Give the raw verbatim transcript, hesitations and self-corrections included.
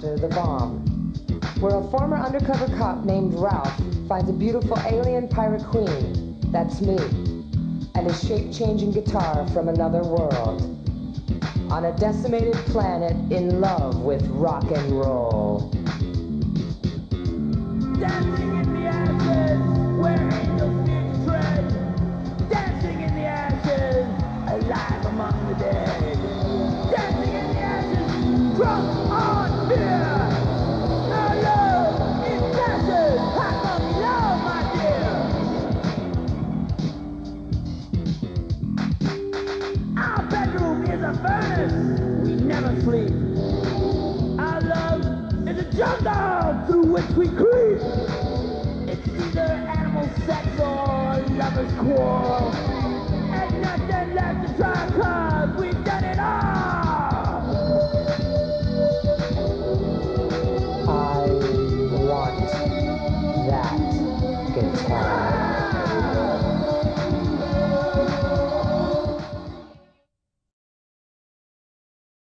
after the bomb, where a former undercover cop named Ralph finds a beautiful alien pirate queen, that's me, and a shape-changing guitar from another world, on a decimated planet in love with rock and roll. Dancing in the ashes, where angels did tread. Dancing in the ashes, alive among the dead. Dancing in the ashes, drunk on beer. Our love is passion, hot puppy love, my dear. Our bedroom is a furnace, we never sleep. Our love is a jungle through which we creep. It's either animal sex or a lover's quarrel. Ain't nothing left to try, cause we've done it all. I want that guitar.